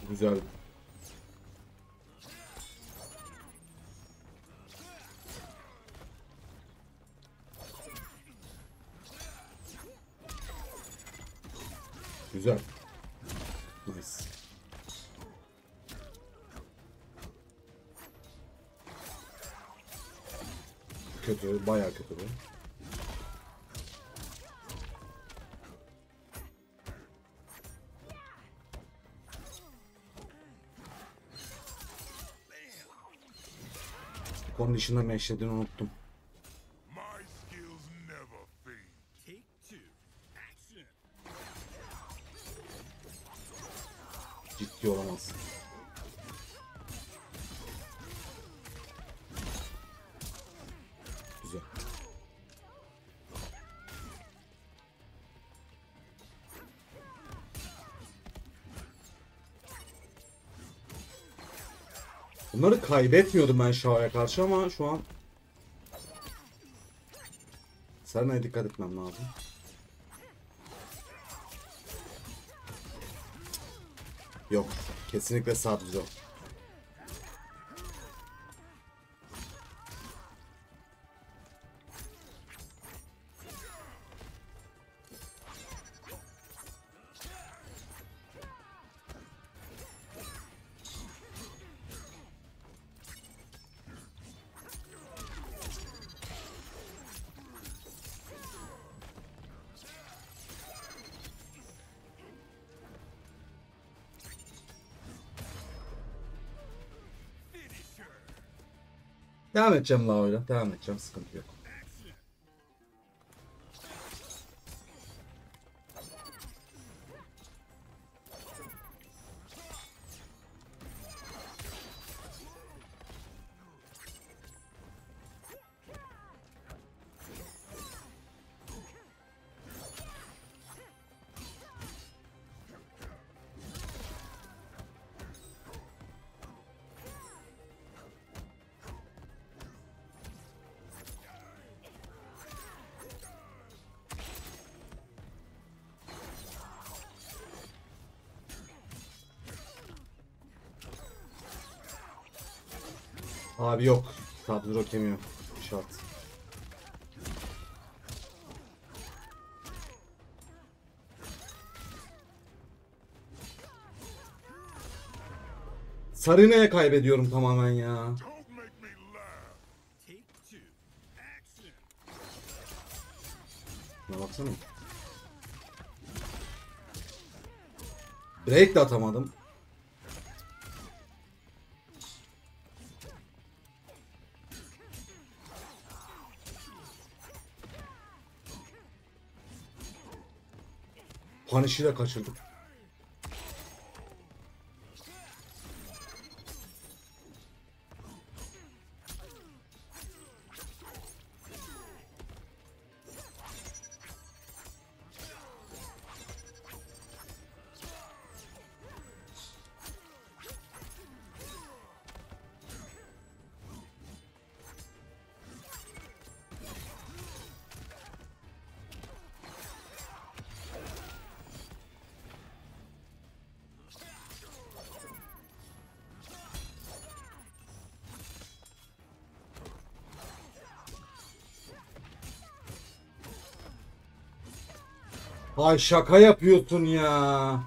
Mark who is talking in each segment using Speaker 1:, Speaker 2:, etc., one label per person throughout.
Speaker 1: Güzel. Güzel. Nice. Kötü, bayağı kötü bu. Condition'da meşlediğini unuttum. Ciddi olamaz. Güzel. Bunları kaybetmiyordum ben Shao'ya karşı ama şu an Serena'ya dikkat etmem lazım. Yok. Kesinlikle Sub-Zero. Devam edeceğim Lao'yla. Devam edeceğim. Sıkıntı yok. Abi yok. Sub-Zero kemiyor. Şart. Sarina'ya kaybediyorum tamamen ya. Şuna baksana. Break de atamadım. Punish'i de kaçırdım. Ay şaka yapıyorsun ya.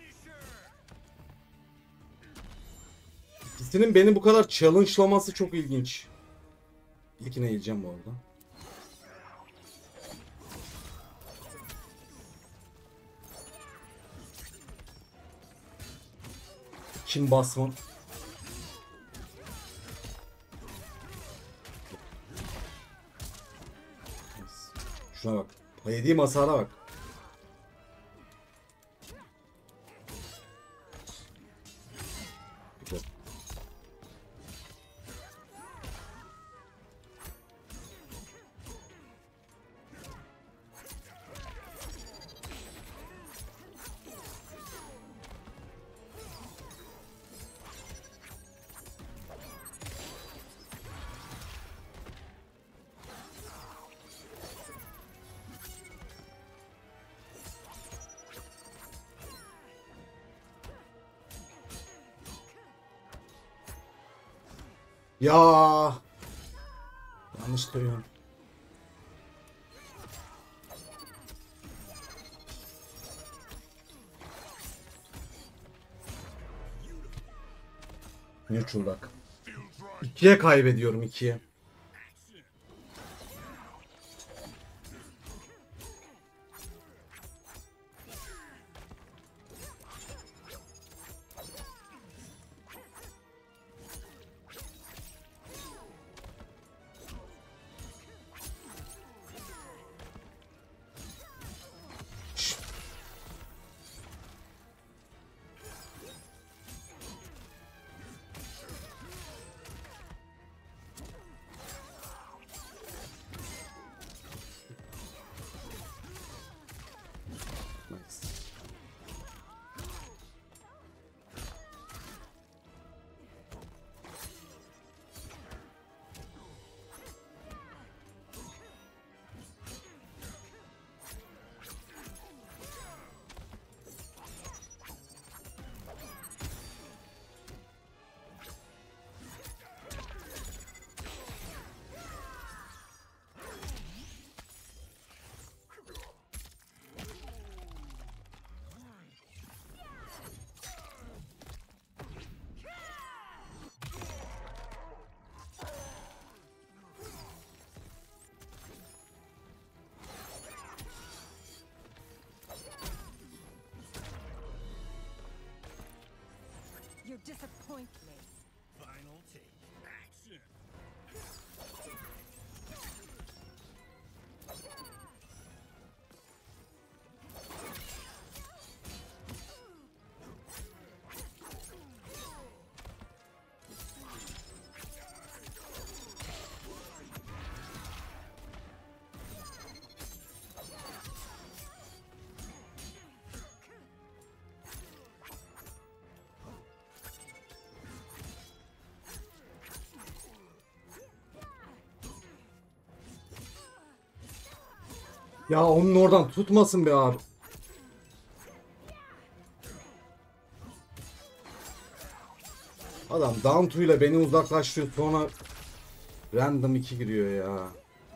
Speaker 1: İkisinin beni bu kadar challenge'laması çok ilginç. İlkine yiyeceğim bu arada. Kim basma? Şuna bak. Yediğim hasara bak. Güzel. Ya yanlış duyuyorum. Neutral'dak. 2'ye kaybediyorum 2'ye. Nice.
Speaker 2: You disappoint me.
Speaker 3: Final take. Action.
Speaker 1: Ya onun oradan tutmasın be abi. Adam down to ile beni uzaklaştırıyor, sonra random 2 giriyor ya.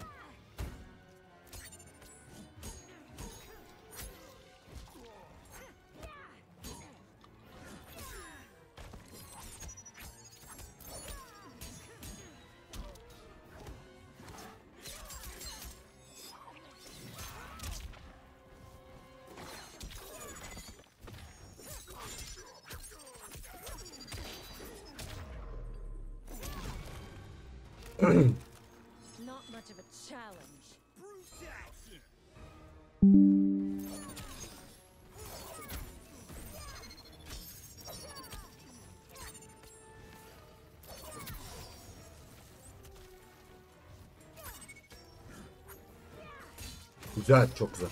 Speaker 2: Not much of a challenge.
Speaker 3: Brute action.
Speaker 1: Güzel, çok güzel.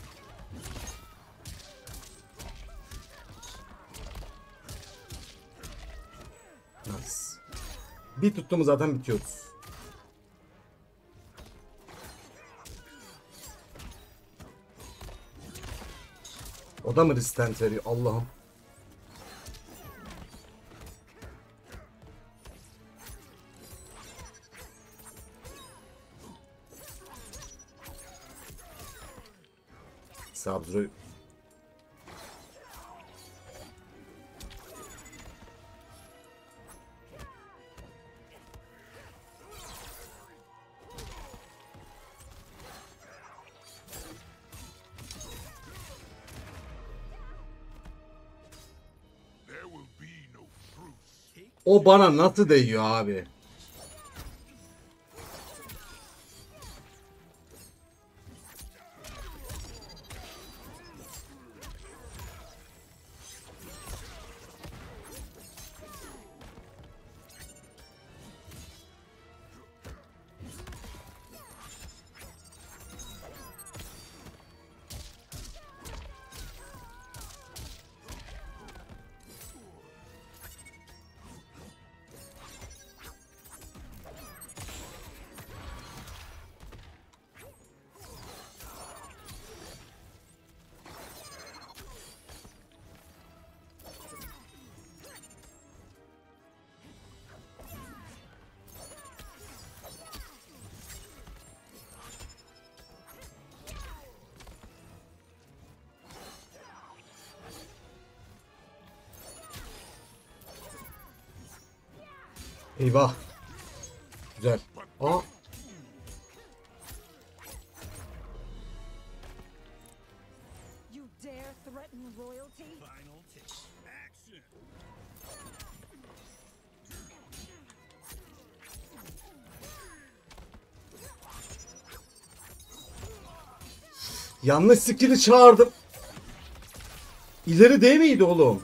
Speaker 1: Nice. Bir tuttu mu zaten bitiyoruz. O da mı resistant veriyor Allah'ım. Sabzro.
Speaker 3: There will be no truce.
Speaker 1: O bana nasıl değiyor abi? Eyvah. Güzel. Aa.
Speaker 2: You dare threaten royalty?
Speaker 3: Final take. Action.
Speaker 1: Yanlış skill'i çağırdım. İleri değil miydi oğlum?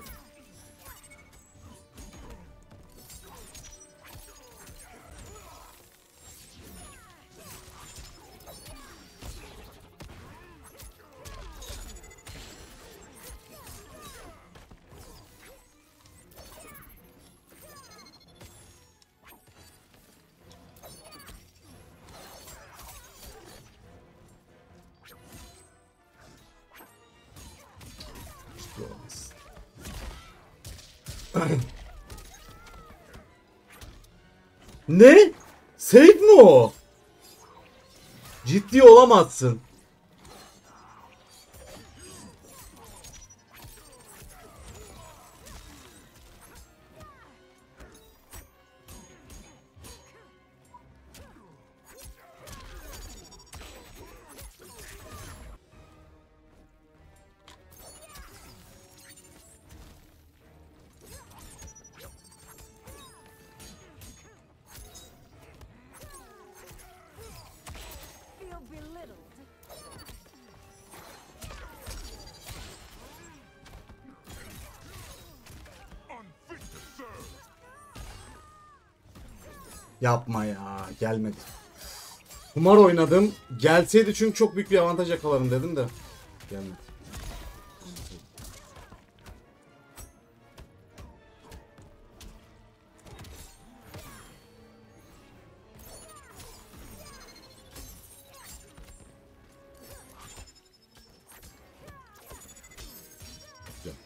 Speaker 1: Ne? Safe mi o? Ciddi olamazsın.
Speaker 2: Feel belittled.
Speaker 3: Unfit to serve.
Speaker 1: Yapma ya. Gelmedi. Kumar oynadım. Gelseydi çünkü çok büyük bir avantaj yakalarım dedim de. Gelmedi. Güzel.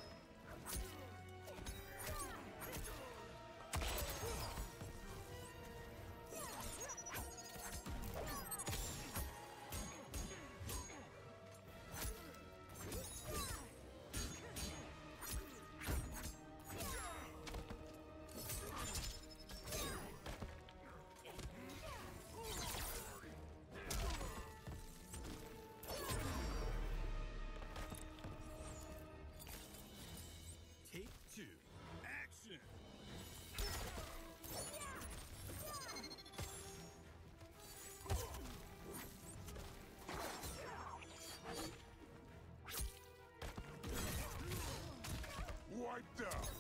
Speaker 3: Take two. Action. Wiped out.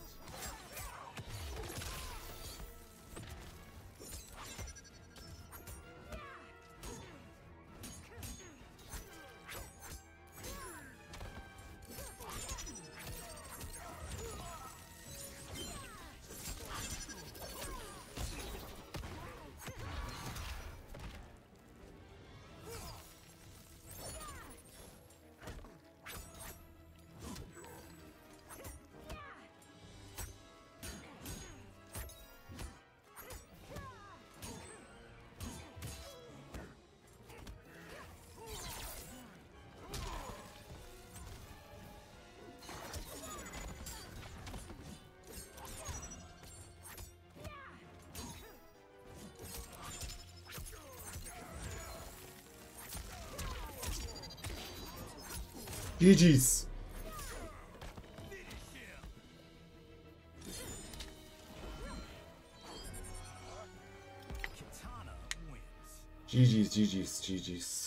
Speaker 1: GG's.
Speaker 3: Katana wins.
Speaker 1: GG's. GG's. GG's.